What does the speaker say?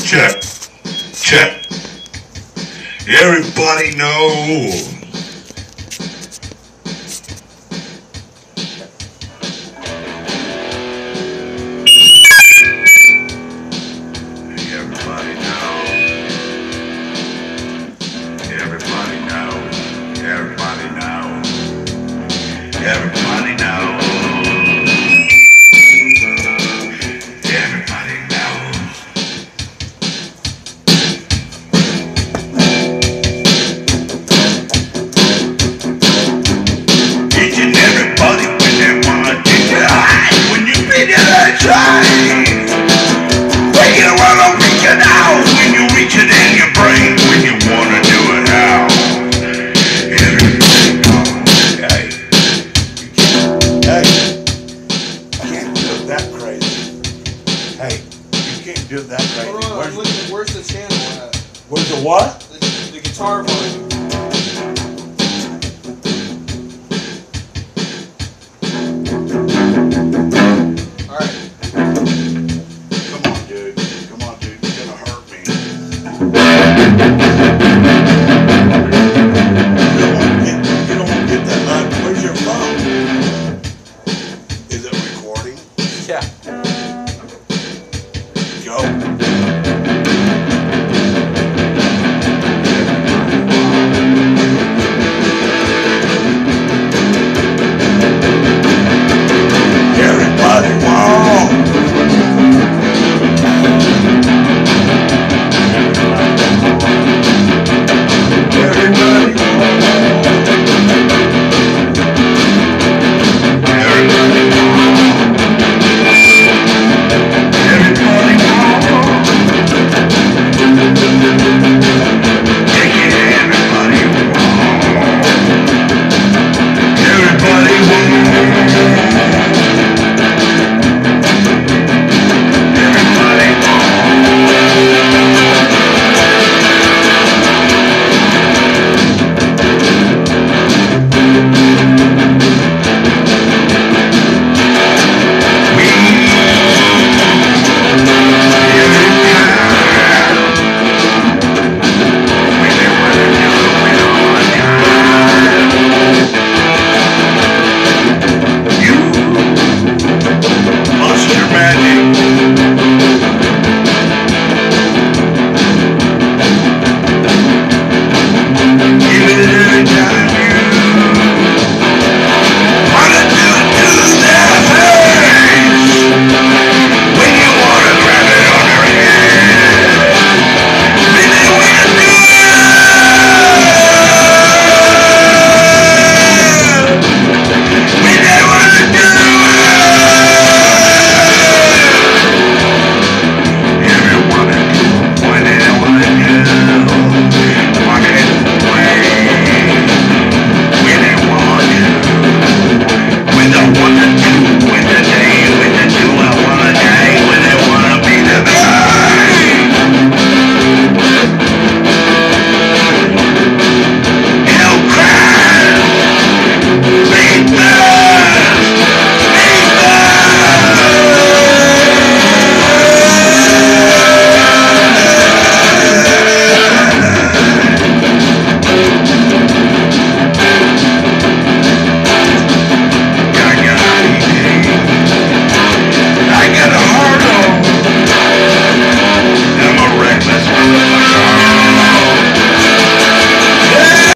Check. Check. Everybody knows. Everybody knows. Everybody knows. Everybody knows. Everybody knows. Everybody knows. Each and everybody when they wanna take it high. When you beat it and try. When you wanna reach it out. When you reach it in your brain. When you wanna do it now. Everybody knows. Hey. Hey. You can't do it that crazy. Hey. You can't do it that crazy. Hold on, I'm looking, where's the channel at? Where's the what? The guitar volume. Alright. Come on, dude. Come on, dude. You're gonna hurt me. You don't want to get that loud. Where's your phone? Is it recording? Yeah. Go.